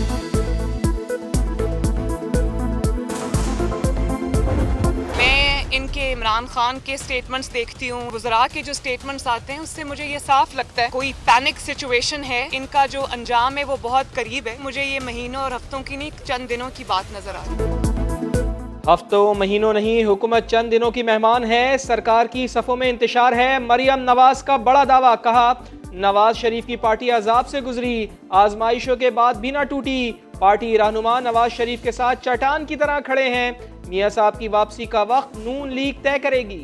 इनके इमरान खान के स्टेटमेंट्स देखती हूँ, वज़रा के जो स्टेटमेंट्स आते हैं उससे मुझे ये साफ लगता है कोई पैनिक सिचुएशन है। इनका जो अंजाम है वो बहुत करीब है। मुझे ये महीनों और हफ्तों की नहीं, चंद दिनों की बात नजर आ रही है। हफ्तों महीनों नहीं, हुकूमत चंद दिनों की मेहमान है। सरकार की सफ़ों में इंतशार है। मरियम नवाज का बड़ा दावा, कहा नवाज शरीफ की पार्टी अजाब से गुजरी, आजमाइशों के बाद भी ना टूटी। पार्टी रहनुमा नवाज शरीफ के साथ चट्टान की तरह खड़े हैं। मियां साहब की वापसी का वक्त नून लीग तय करेगी।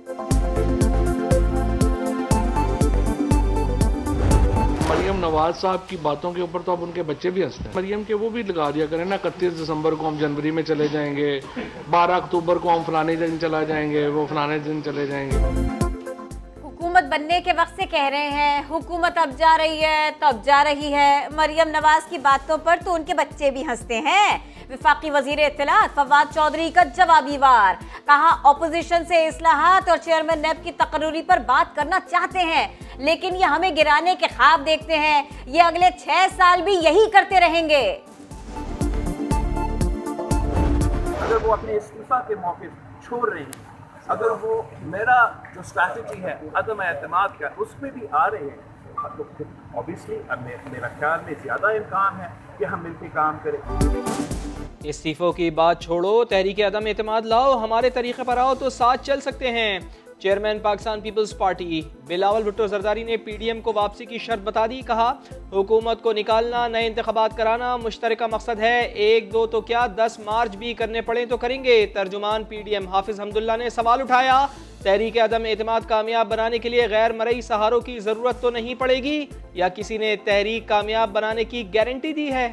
मरियम नवाज साहब की बातों के ऊपर तो अब उनके बच्चे भी हंसते हैं। मरियम के वो भी लगा दिया करें ना, 31 दिसंबर को हम जनवरी में चले जाएंगे, 12 अक्टूबर को हम फलाने दिन चला जाएंगे, वो फलाने दिन चले जाएंगे। हुकूमत बनने के वक्त से कह रहे हैं हुकूमत अब जा रही है, तब जा रही है। मरियम नवाज की बातों पर तो उनके बच्चे भी हंसते हैं। विफाकी वजीर इत्तलात फवाद चौधरी का जवाबी वार, कहा ऑपोजिशन से इस्लाहात और चेयरमैन नेब की तकर्री पर बात करना चाहते हैं, लेकिन ये हमें गिराने के ख्वाब देखते हैं। ये अगले 6 साल भी यही करते रहेंगे। अगर वो अपने इस्तीफा के मौके छोड़ रहे हैं, अगर वो मेरा जो स्ट्रैटेजी है अदम एतमाद का उसमें भी आ रहे हैं, तो ऑब्वियसली मेरा ख्याल में ज़्यादा इम्कान है कि हम मिलकर काम करें। इस्तीफों की बात छोड़ो, तहरीक अदम एतमाद लाओ, हमारे तरीके पर आओ तो साथ चल सकते हैं। Chairman Pakistan peoples party Bilawal Bhutto Zardari ने पीडीएम को वापसी की शर्त बता दी। कहा हुकूमत को निकालना, नए इंतखाबात कराना मुश्तरका मकसद है। 1, 2 तो क्या 10 मार्च भी करने पड़े तो करेंगे। तर्जुमान पीडीएम हाफिज हमदुल्ला ने सवाल उठाया, तहरीक अदम एतमाद कामयाब बनाने के लिए गैर मरई सहारों की जरूरत तो नहीं पड़ेगी, या किसी ने तहरीक कामयाब बनाने की गारंटी दी है?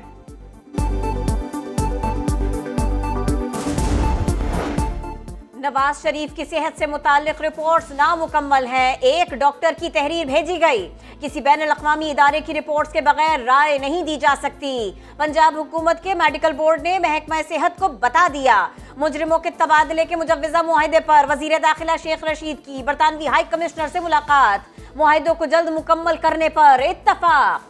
नवाज शरीफ की सेहत से मुताल्लिक रिपोर्ट्स नामुकम्मल हैं। एक डॉक्टर की तहरीर भेजी गई, किसी बैनुल अक़वामी इदारे की रिपोर्ट्स के बगैर राय नहीं दी जा सकती। पंजाब हुकूमत के मेडिकल बोर्ड ने महकमा सेहत को बता दिया। मुजरिमों के तबादले के मुजव्विज़ा मुआहदे पर वज़ीर दाखिला शेख रशीद की बरतानवी हाई कमिश्नर से मुलाकात, मुआहदों को जल्द मुकम्मल करने पर इत्तफाक।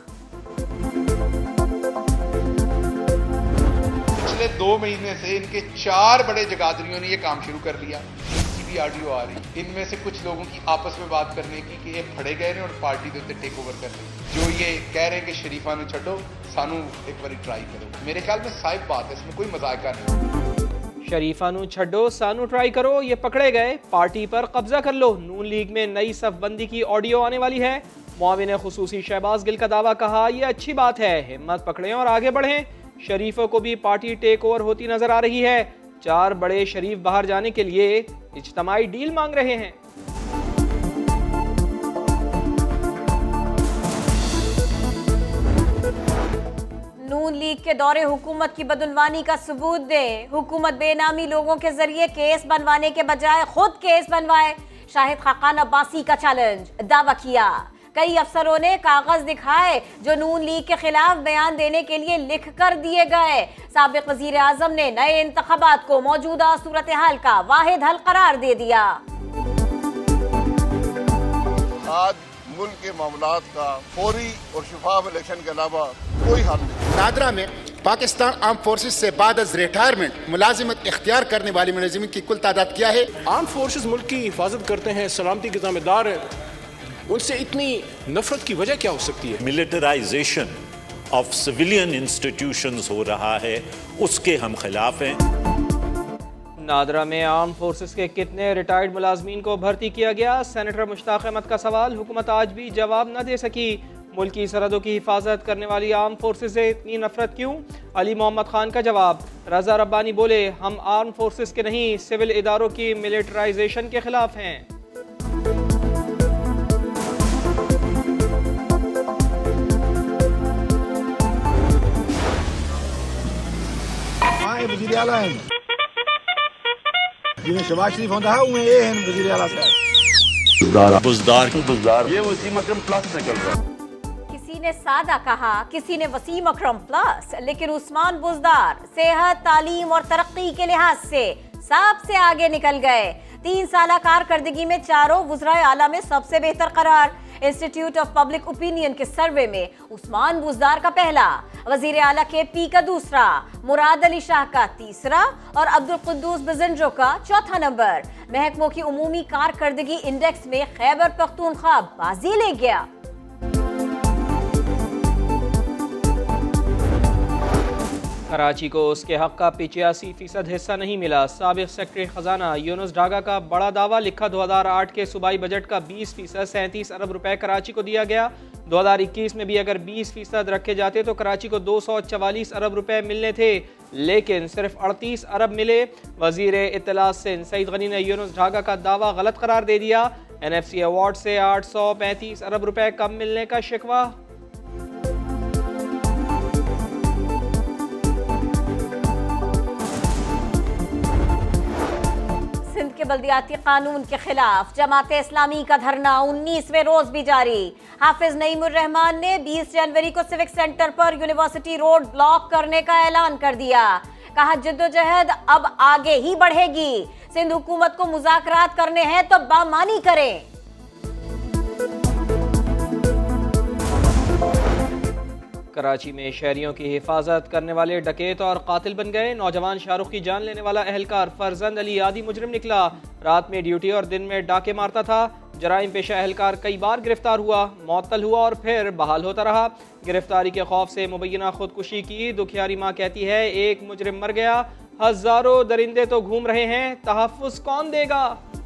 पिछले 2 महीने से इनके 4 बड़े जगादरियों ने ये काम शुरू कर लिया। इनकी भी ऑडियो आ रही, इनमें से कुछ लोगों की आपस में बात करने की कि ये फड़े गए ने और पार्टी के उत्ते टेक ओवर कर रहे। जो ये कह रहे हैं कि शरीफा ने छो सानू एक बार ट्राई करो, मेरे ख्याल में साहिब बात है, इसमें कोई मजाका नहीं। शरीफा नू छड्डो सानू ट्राई करो, ये पकड़े गए, पार्टी पर कब्जा कर लो। नून लीग में नई सफबंदी की ऑडियो आने वाली है। मुआविन खुसूसी शहबाज गिल का दावा, कहा यह अच्छी बात है, हिम्मत पकड़ें और आगे बढ़ें। शरीफों को भी पार्टी टेक ओवर होती नजर आ रही है। 4 बड़े शरीफ बाहर जाने के लिए इज्तिमाई डील मांग रहे हैं। नून लीग के दौरे हुकूमत की बदउनवानी का सबूत दे। हुकूमत बेनामी लोगों के जरिए केस बनवाने के बजाय खुद केस बनवाए। शाहिद खाकान अब्बासी का चैलेंज, दावा किया। कई अफसरों ने कागज दिखाए जो नून लीग के खिलाफ बयान देने के लिए लिख कर दिए गए। साबिक वजीर आजम ने नए इंतखाबात को मौजूदा सूरत हाल का वाहिद हल करार दे दिया। आज मुल्क के मामलात का फौरी और शफाफ इलेक्शन के अलावा कोई हल नहीं। नादरा में पाकिस्तान आर्म फोर्सेस से बाद अज रिटायरमेंट मुलाजिमत इख्तियार करने वाले मुलाजिमीन की कुल तादाद क्या है? आर्म फोर्सेस मुल्क की हिफाजत करते हैं, सलामती के जिम्मेदार हैं, उनसे इतनी नफरत की वजह क्या हो सकती है? मिलिटराइजेशन ऑफ सिविलियन इंस्टीट्यूशंस हो रहा है, उसके हम खिलाफ हैं। नादरा में आर्म फोर्सेस के कितने रिटायर्ड मुलाजमीन को भर्ती किया गया? सेनेटर मुश्ताक अहमद का सवाल, हुकूमत आज भी जवाब न दे सकी। मुल्क की सरहदों की हिफाजत करने वाली आर्म फोर्सेस से इतनी नफरत क्यों? अली मोहम्मद खान का जवाब, रजा रब्बानी बोले हम आर्म फोर्सेस के नहीं सिविल इदारों की मिलिटराइजेशन के खिलाफ हैं। वज़ीर आला हैं जिन्हें शहबाज शरीफ होता है उन्हें ये हैं वज़ीर आला साहब। बुज़दार ये वसीम अकरम प्लस निकल रहा। किसी ने सादा कहा, किसी ने वसीम अकरम प्लस, लेकिन उस्मान बुज़दार सेहत, तालीम और तरक्की के लिहाज से सबसे आगे निकल गए। 3 साल कारकर्दगी में चारों वज़राए आला में सबसे बेहतर करार। इंस्टीट्यूट ऑफ पब्लिक ओपिनियन के सर्वे में उस्मान बुज़दार का पहला। वजीर आला KP का दूसरा, मुराद अली शाह का तीसरा और अब्दुल कुद्दूस बिजंजो का चौथा नंबर। महकमों की उमूमी कारकर्दगी इंडेक्स में खैबर पख्तूनख्वा बाजी ले गया। कराची को उसके हक का 85% हिस्सा नहीं मिला। साबिक सेक्रेटरी खजाना यूनुस डागा का बड़ा दावा, लिखा 2008 के सूबाई बजट का 20% 37 अरब रुपए कराची को दिया गया। 2021 में भी अगर 20% रखे जाते तो कराची को 244 अरब रुपए मिलने थे, लेकिन सिर्फ 38 अरब मिले। वजीर इत्तला सिंध सईद गनी ने यूनुस डागा का दावा गलत करार दे दिया। NFC अवार्ड से 835 अरब रुपए कम मिलने का शिकवा। सिंध के बल्दियाती कानून के खिलाफ जमाते इस्लामी का धरना 19वें रोज भी जारी। हाफिज नईमुर रहमान ने 20 जनवरी को सिविक सेंटर पर यूनिवर्सिटी रोड ब्लॉक करने का ऐलान कर दिया। कहा जद्दोजहद अब आगे ही बढ़ेगी। सिंध हुकूमत को मुज़ाकरात करने हैं तो बामानी करें। कराची में शहरियों की हिफाजत करने वाले डकैत और कातिल बन गए। नौजवान शाहरुख की जान लेने वाला एहलकार फरजंद अली आदि मुजरिम निकला। रात में ड्यूटी और दिन में डाके मारता था। जराइम पेशा एहलकार कई बार गिरफ्तार हुआ, मुअत्तल हुआ और फिर बहाल होता रहा। गिरफ्तारी के खौफ से मुबैना खुदकुशी की। दुखियारी माँ कहती है एक मुजरिम मर गया, हजारों दरिंदे तो घूम रहे हैं, तहफ्फुज़ कौन देगा।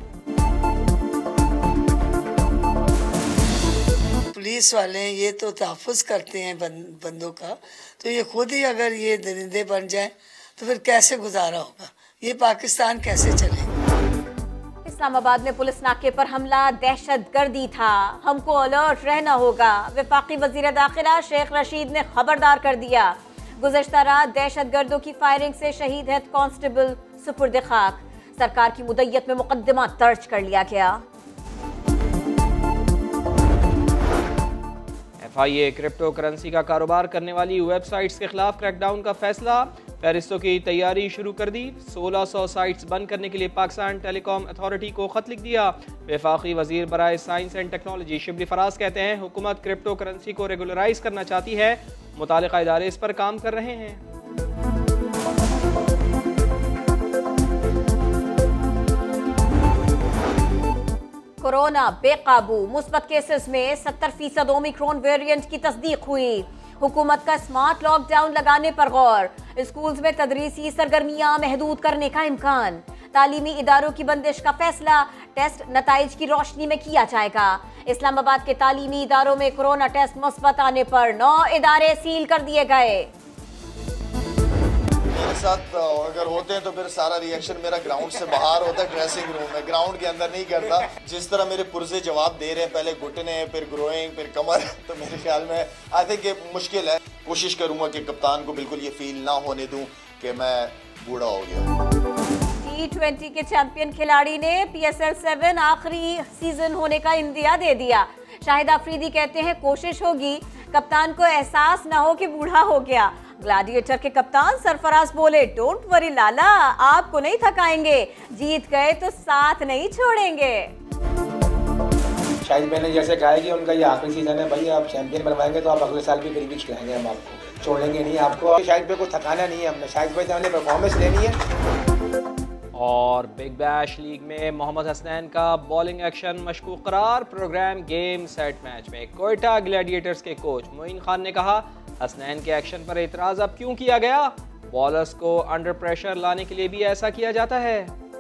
पुलिस वाले ये तो तहफ़्फ़ुज़ करते हैं बंदों का, तो ये खुद ही अगर ये दरिंदे बन जाएं तो फिर कैसे गुजारा होगा, ये पाकिस्तान कैसे चलेगा। इस्लामाबाद में पुलिस नाके पर हमला दहशतगर्दी था, हमको अलर्ट रहना होगा। वफाकी वजीर दाखिला शेख रशीद ने खबरदार कर दिया। गुज़श्ता रात दहशतगर्दों की फायरिंग से शहीद हेड कांस्टेबल सुपुर्द खाक। सरकार की मुद्दत में मुकदमा दर्ज कर लिया गया। FIA क्रिप्टो करेंसी का कारोबार करने वाली वेबसाइट्स के खिलाफ क्रैकडाउन का फैसला। फहरिस्तों की तैयारी शुरू कर दी। 1600 साइट्स बंद करने के लिए पाकिस्तान टेलीकॉम अथॉरिटी को खत लिख दिया। वफाकी वजीर बराए science and technology Shibli Faraz कहते हैं हुकूमत क्रिप्टो करेंसी को रेगुलराइज करना चाहती है, मुतालिका इदारे इस पर काम कर रहे हैं। कोरोना बेकाबू, मुस्बत केसेस में 70% ओमिक्रॉन वेरिएंट की तस्दीक हुई। हुकूमत का स्मार्ट लॉकडाउन लगाने पर गौर। स्कूल्स में तदरीसी सरगर्मियां महदूद करने का इम्कान। तालीमी इदारों की बंदिश का फैसला टेस्ट नताइज की रोशनी में किया जाएगा। इस्लामाबाद के तालीमी इदारों में कोरोना टेस्ट मुस्बत आने पर 9 इदारे सील कर दिए गए। मेरे साथ अगर होते हैं तो फिर सारा रिएक्शन मेरा ग्राउंड से बाहर होता है, ड्रेसिंग रूम में, ग्राउंड के अंदर नहीं करता। जिस तरह मेरे पुरजे जवाब दे रहे हैं, पहले घुटने फिर ग्रोइंग फिर कमर, तो मेरे ख्याल में आई थिंक ये मुश्किल है। कोशिश करूंगा कि कप्तान को बिल्कुल ये फील ना होने दूं कि मैं बूढ़ा हो गया। T20 के चैंपियन खिलाड़ी ने PSL 7 आखिरी सीजन होने का इंदिया दे दिया। शाहिद आफरीदी कहते हैं कोशिश होगी कप्तान को एहसास ना हो कि बूढ़ा हो गया। ग्लैडिएटर के कप्तान सरफराज बोले डोंट वरी लाला, आपको नहीं थकाएंगे, जीत गए तो साथ नहीं छोड़ेंगे। शाहिद भाई ने जैसे कहा है कि उनका ये आखिरी सीजन है, भाई आप चैंपियन बनवाएंगे तो आप अगले साल भी करीबी खिलाएंगे, हम आपको छोड़ेंगे नहीं। आपको शाहिद भाई को थकाना नहीं है, हमने शाहिद भाई से हमने परफॉर्मेंस लेनी है। और बिग बैश लीग में मोहम्मद हसनैन का बॉलिंग एक्शन मशकूक करार। प्रोग्राम गेम सेट मैच में कोयटा ग्लैडिएटर्स के कोच मोइन खान ने कहा हसनैन के एक्शन पर एतराज अब क्यों किया गया, बॉलर्स को अंडर प्रेशर लाने के लिए भी ऐसा किया जाता है।